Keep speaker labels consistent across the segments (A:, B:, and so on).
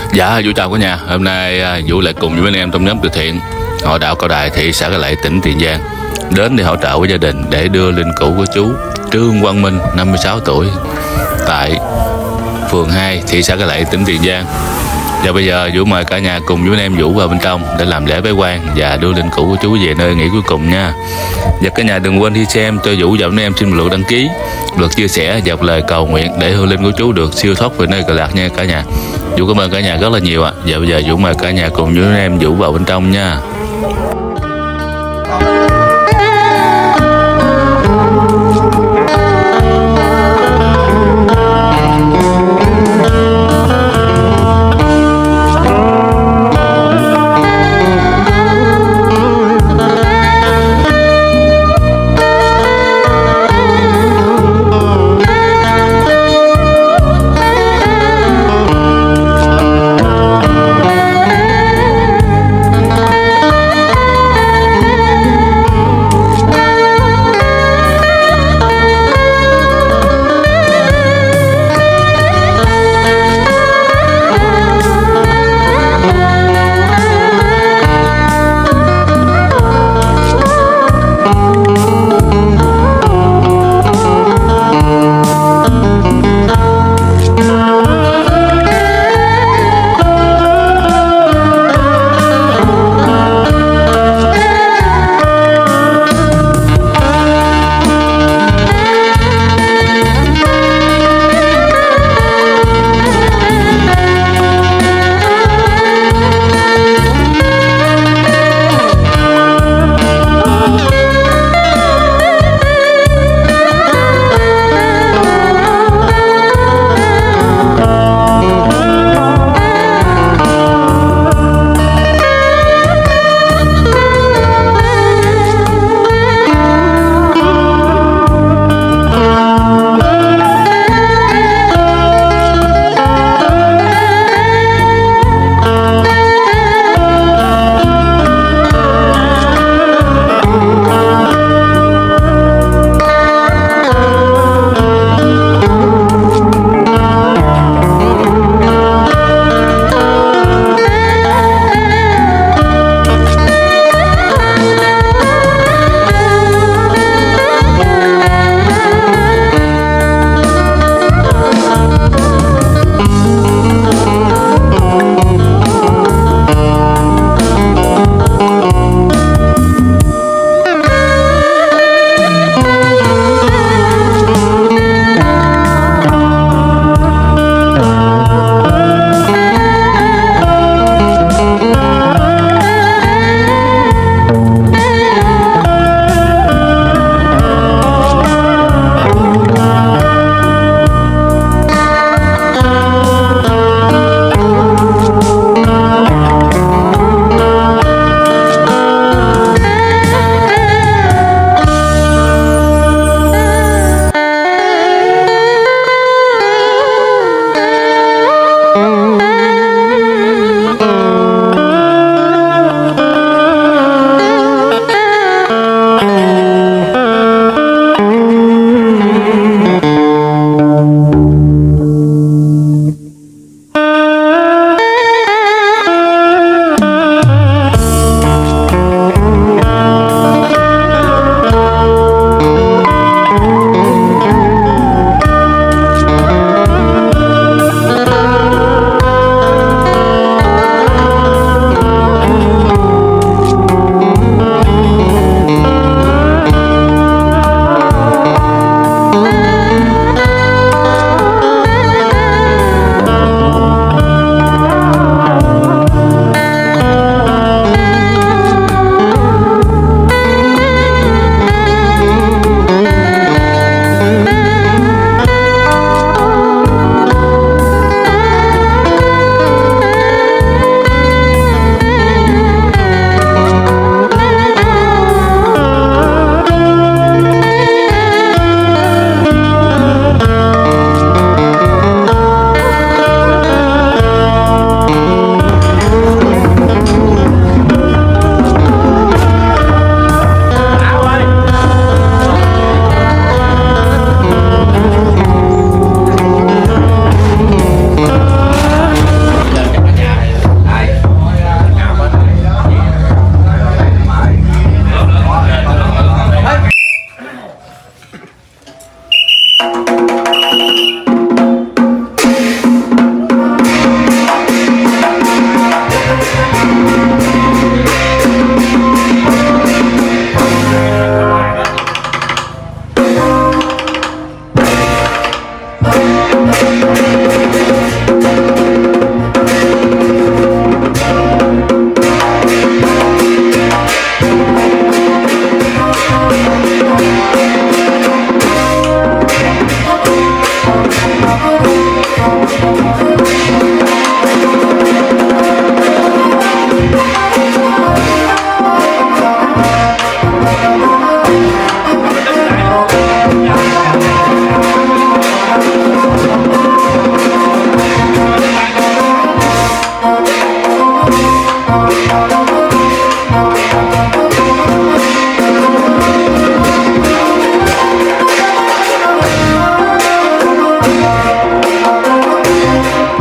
A: Dạ, Vũ chào cả nhà. Hôm nay Vũ lại cùng với anh em trong nhóm từ thiện Hội đạo Cao Đài thị xã Cai Lậy tỉnh Tiền Giang đến để hỗ trợ với gia đình để đưa linh cữu của chú Trương Quang Minh 56 tuổi tại phường 2 thị xã Cai Lậy tỉnh Tiền Giang. Và bây giờ Vũ mời cả nhà cùng với anh em Vũ vào bên trong để làm lễ bái quan và đưa linh cữu của chú về nơi nghỉ cuối cùng nha. Và cả nhà đừng quên khi xem cho Vũ và anh em xin một lượt đăng ký, lượt chia sẻ và một lời cầu nguyện để hương linh của chú được siêu thoát về nơi Cực Lạc nha cả nhà. Vũ cảm ơn cả nhà rất là nhiều ạ. Và bây giờ Vũ mời cả nhà cùng với anh em Vũ vào bên trong nha.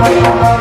B: Bye.